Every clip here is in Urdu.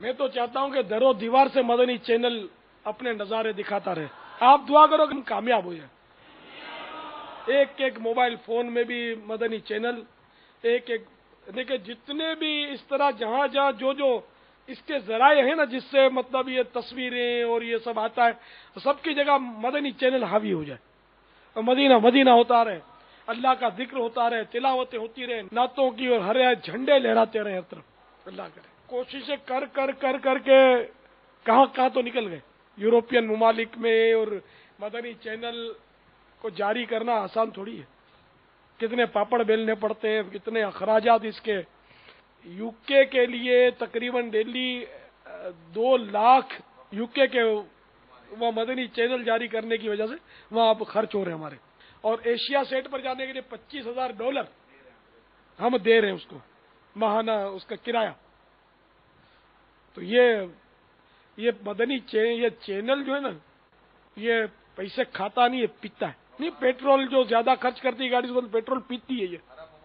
میں تو چاہتا ہوں کہ در و دیوار سے مدنی چینل اپنے نظارے دکھاتا رہے. آپ دعا کرو کہ ہم کامیاب ہو جائیں. ایک ایک موبائل فون میں بھی مدنی چینل، ایک ایک دیکھیں جتنے بھی اس طرح جہاں جہاں جو اس کے ذرائع ہیں نا، جس سے مطلب یہ تصویریں اور یہ سب آتا ہے، سب کی جگہ مدنی چینل حاوی ہو جائے. اور مدینہ مدینہ ہوتا رہے، اللہ کا ذکر ہوتا رہے، تلاوتیں ہوتی رہے، نعتوں کی، اور ہر جھنڈے لہراتے رہے ہر طرف. اللہ کرے کوششیں کر کر کر کر کے کہاں تو نکل گئے. یورپین ممالک میں اور مدنی چینل کو جاری کرنا آسان تھوڑی ہے. کتنے پاپڑ بیلنے پڑتے ہیں، کتنے اخراجات اس کے. یو کے لیے تقریباً ڈیلی 2 لاکھ UK کے وہ مدنی چینل جاری کرنے کی وجہ سے وہاں اب خرچ ہو رہے ہیں ہمارے. اور ایشیا سیٹ پر جانے کے لیے $25,000 ہم دے رہے ہیں اس کو ماہانہ، اس کا کرایہ. تو یہ مدنی یہ چینل جو ہے نا، یہ پیسے کھاتا نہیں، یہ پیتا ہے. نہیں، پیٹرول جو زیادہ خرچ کرتی ہے گاڑی سے پیٹرول پیتی ہے یہ.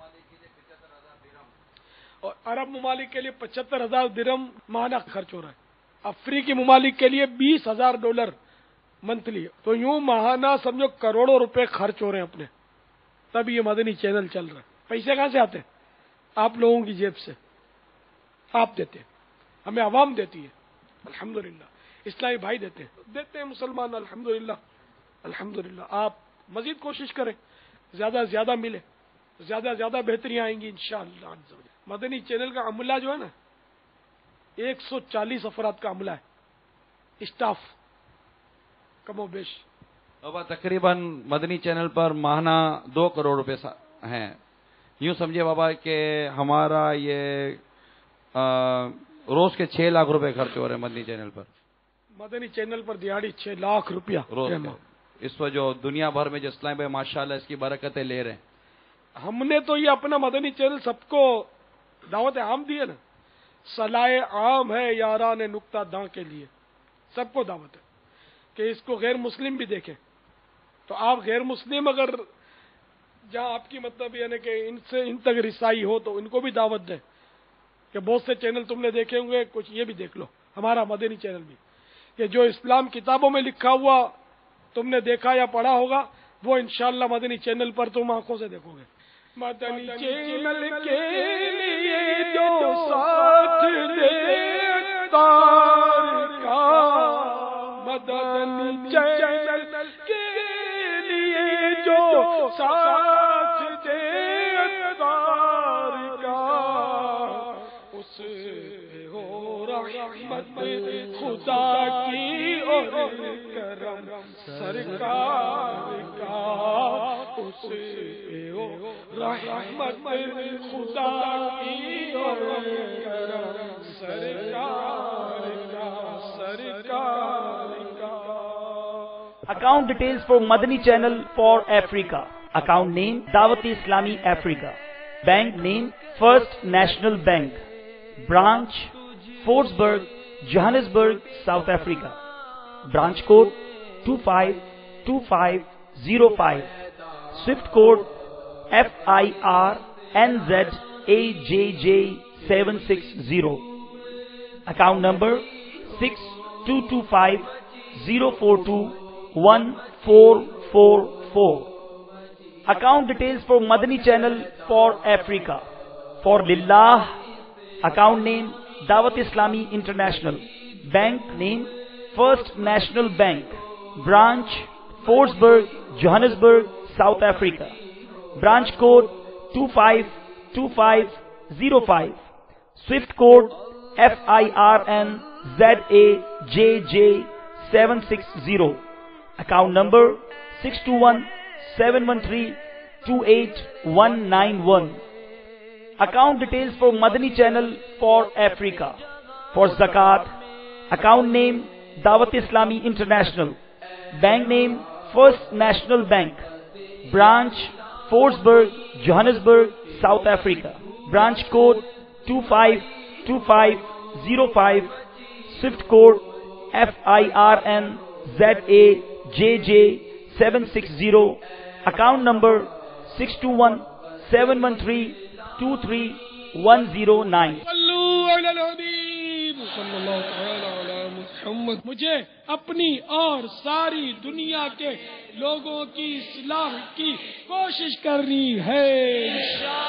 اور عرب ممالک کے لیے 75,000 درہم ماہانہ خرچ ہو رہا ہے. افریقی ممالک کے لیے $20,000 منتھلی. تو یوں ماہانہ سمجھو کروڑوں روپے خرچ ہو رہے ہیں اپنے، تب یہ مدنی چینل چل رہا ہے. پیسے کہاں سے آتے ہیں؟ آپ لوگوں کی جیب سے آپ دیتے ہیں، ہمیں عوام دیتی ہے. الحمدللہ اسلامی بھائی دیتے ہیں مسلمان. الحمدللہ آپ مزید کوشش کریں، زیادہ سے زیادہ ملے، زیادہ سے زیادہ بہتریاں آئیں گی انشاءاللہ. مدنی چینل کا عملہ جو ہے نا، 140 افراد کا عملہ ہے، اسٹاف کم و بیش. بابا تقریباً مدنی چینل پر ماہانہ 2 کروڑ روپے ہیں. یوں سمجھے بابا کہ ہمارا یہ روز کے 6 لاکھ روپے خرچ ہو رہے ہیں مدنی چینل پر. مدنی چینل پر دیہاڑی 6 لاکھ روپیہ روز. اس وقت جو دنیا بھر میں جو اسلام بھائی ماشاءاللہ اس کی برکتیں لے رہے ہیں. ہم نے تو یہ اپنا مدنی چینل سب کو دعوت عام دی ہے نا. صلاح عام ہے یاران نقطہ داں کے لیے، سب کو دعوت ہے کہ اس کو غیر مسلم بھی دیکھیں. تو آپ غیر مسلم اگر جہاں آپ کی مطلب یعنی کہ ان تک رسائی ہو تو ان کو بھی دعوت دیں کہ بہت سے چینل تم نے دیکھے ہوں گے، کچھ یہ بھی دیکھ لو ہمارا مدنی چینل بھی، کہ جو اسلام کتابوں میں لکھا ہوا تم نے دیکھا یا پڑھا ہوگا وہ انشاءاللہ مدنی چینل پر تم آنکھوں سے دیکھو گے. مدنی چینل کے لیے جو ساتھ دیتا کا، مدنی چینل کے لیے جو ساتھ دیتا کا، اس ہو رحمت خدا کی اور کرم سرکار کا. اس ہو رحمت خدا کی اور کرم سرکار کا. Account details for Madani channel for Africa. Account name DawateIslami Africa. Bank name First National Bank. Branch Fortsburg, Johannesburg, South Africa. Branch code 252505. Swift code FIRNZAJJ760. Account number 6225042144. Account details for Madani channel for Africa. For Lillah, account name DawateIslami International. Bank name First National Bank. Branch Fortsburg, Johannesburg, South Africa. Branch code 252505. Swift code FIRNZAJJ760. Account number 6217132891. Account details for Madani channel for Africa. For Zakat, account name DawateIslami International. Bank name First National Bank. Branch Fortsburg, Johannesburg, South Africa. Branch code 252505. Swift code FIRNZAJJ760. Account number 621713232109. صلی اللہ تعالی علی محمد. مجھے اپنی اور ساری دنیا کے لوگوں کی اصلاح کی کوشش کرنی ہے.